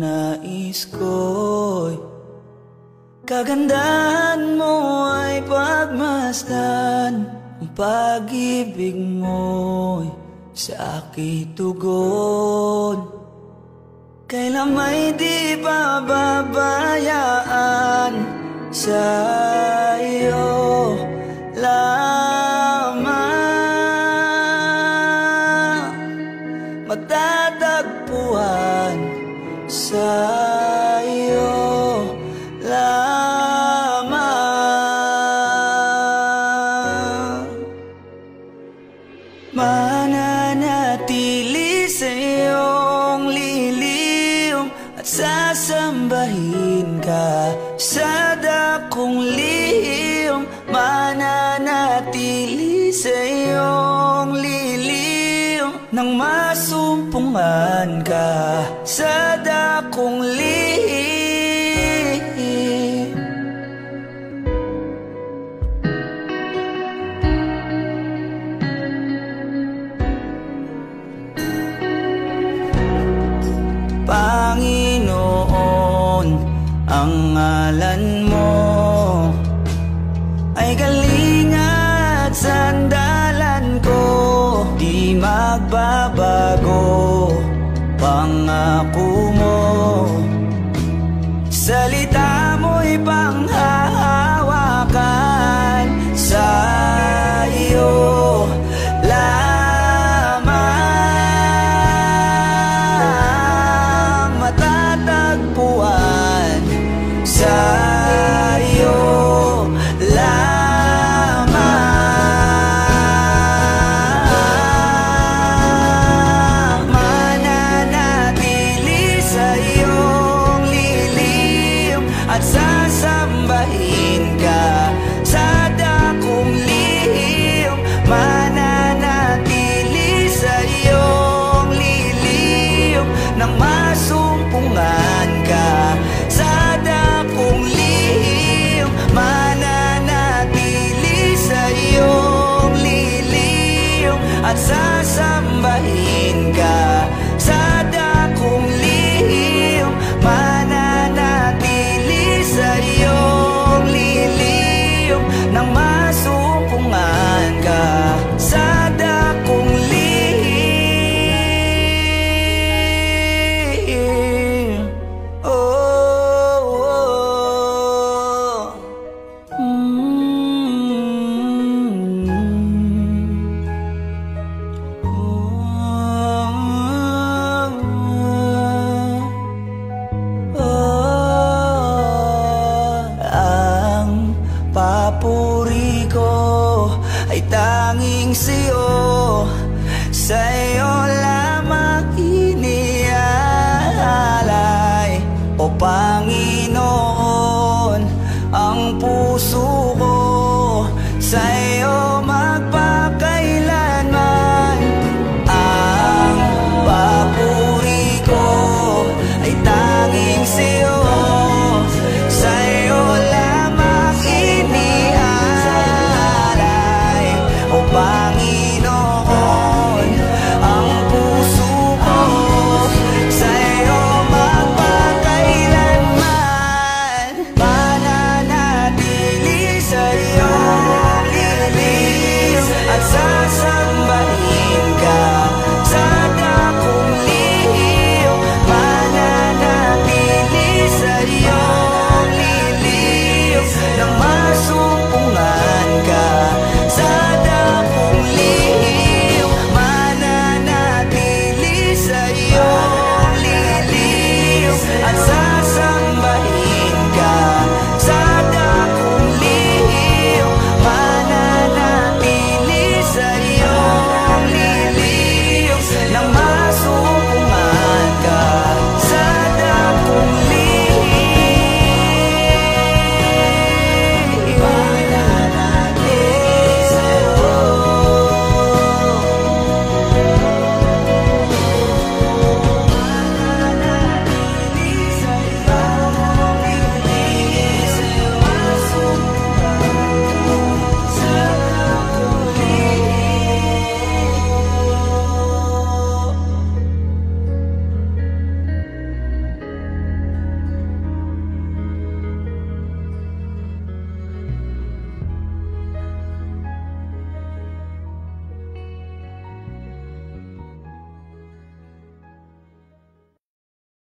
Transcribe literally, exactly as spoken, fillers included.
nais ko'y kagandahan mo ay pagmasdan. Ang pag-ibig mo'y sa aking tugon, kailan may di pababayaan. Sa iyo lamang matatagpuan, sa iyo lamang mananatili sa iyong liliw at sasambahin ka sa dakong lihim. Mananatili sa iyong liliw nang masumpungan ka sa dakong lihim. Panginoon, ang ngalan mo ay galing at sandalan ko, di magbabago pangako mo. Salita mo'y panghahawakan, sa iyo lamang matatagpuan, sa iyo lamang mananatili sa iyong liliw at sasambahin ka sa dakong lihim. Mananatili sa iyong liliw nang masumpungan ka sa dakong lihim. Mananatili sa iyong liliw at sasambahin ka sa dakong lihim. Mananatili sa iyong liliw nang masumpungan ka sa dakong lihim. Oh, oh. Mm. Oh, oh. Ang papuri ko ay tanging sa'yo, sa'yo lamang iniaalay. O Panginoon, ang puso ko sa'yo magpakailanman. Ang papuri ko ay tanging sa'yo, sa'yo lamang iniaalay. O Panginoon, ang puso ko sa'yo magpakailanman. Mananatili sa iyong liliw at sasambahin ka sa dakong lihim. Mananatili sa iyong liliw nang masumpungan ka sa dakong lihim. Mananatili sa iyong liliw at sa